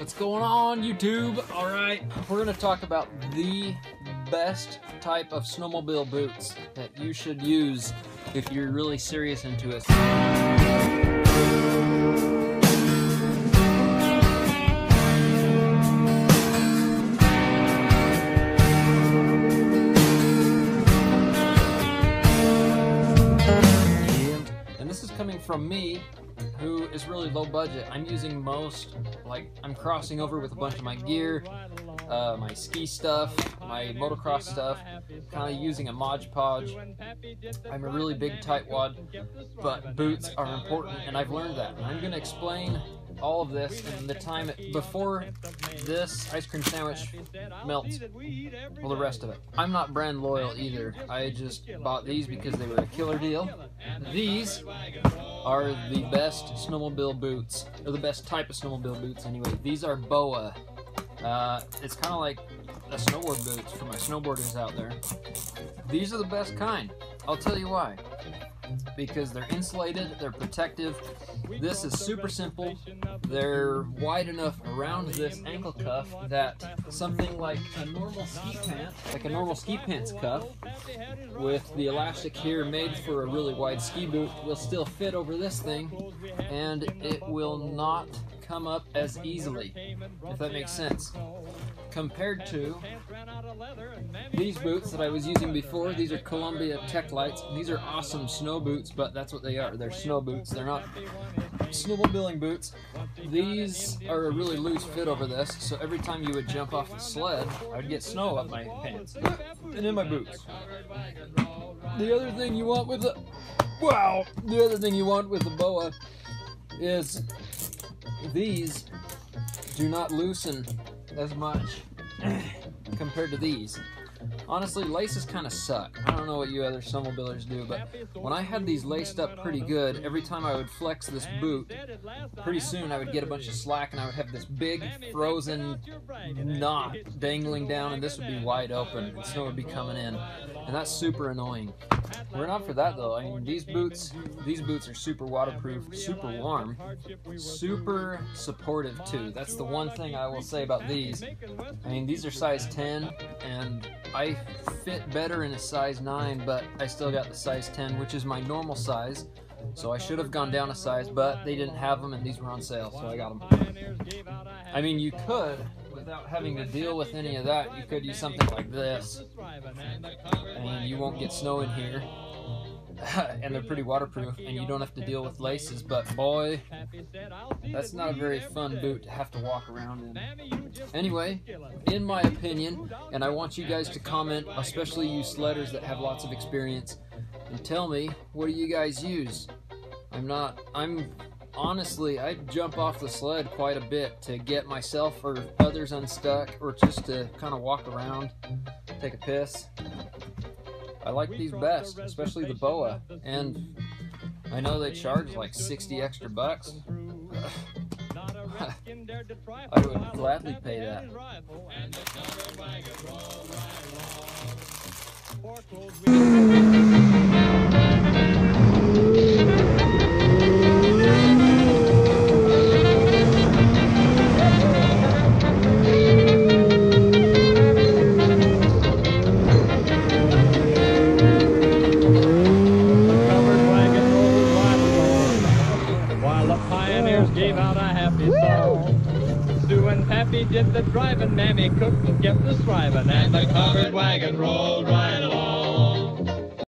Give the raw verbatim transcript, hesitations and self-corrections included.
What's going on, YouTube? Alright, we're going to talk about the best type of snowmobile boots that you should use if you're really serious into it. And this is coming from me, who is really low budget. I'm using most, like, I'm crossing over with a bunch of my gear, uh, my ski stuff, my motocross stuff, kind of using a Mod Podge. I'm a really big tightwad, but boots are important, and I've learned that. And I'm going to explain all of this in the time it, before this ice cream sandwich melts, well, the rest of it. I'm not brand loyal either. I just bought these because they were a killer deal. These are the best snowmobile boots, or the best type of snowmobile boots anyway. These are B O A. Uh, it's kind of like a snowboard boots for my snowboarders out there. These are the best kind. I'll tell you why. Because they're insulated, they're protective. This is super simple. They're wide enough around this ankle cuff that something like a normal ski pant, like a normal ski pants cuff, with the elastic here made for a really wide ski boot, will still fit over this thing, and it will not come up as easily, if that makes sense. Compared to these boots that I was using before. These are Columbia Tech Lights. These are awesome snow boots, but that's what they are. They're snow boots. They're not snowmobiling boots. These are a really loose fit over this, so every time you would jump off the sled, I would get snow up my pants and in my boots. The other thing you want with the wow, the other thing you want with the B O A is these do not loosen as much compared to these. Honestly, laces kind of suck. I don't know what you other snowmobilers do, but when I had these laced up pretty good, every time I would flex this boot, pretty soon I would get a bunch of slack and I would have this big frozen knot dangling down, and this would be wide open and snow would be coming in, and that's super annoying. We're not for that though. I mean, these boots, these boots are super waterproof, super warm, super supportive too. That's the one thing I will say about these. I mean, these are size ten, and I fit better in a size nine, but I still got the size ten, which is my normal size. So I should have gone down a size, but they didn't have them and these were on sale, so I got them. I mean, you could, without having to deal with any of that, you could use something like this, and you won't get snow in here. And they're pretty waterproof, and you don't have to deal with laces, but boy, that's not a very fun boot to have to walk around in. Anyway, in my opinion, and I want you guys to comment, especially you sledders that have lots of experience, and tell me, what do you guys use? I'm not, I'm, honestly, I jump off the sled quite a bit to get myself or others unstuck, or just to kind of walk around, take a piss. I like these best, especially the B O A, and I know they charge like sixty extra bucks. I would gladly pay that. Gave out a happy song. Sue and Pappy did the driving, Mammy cooked and kept us thriving, and the covered wagon rolled right along.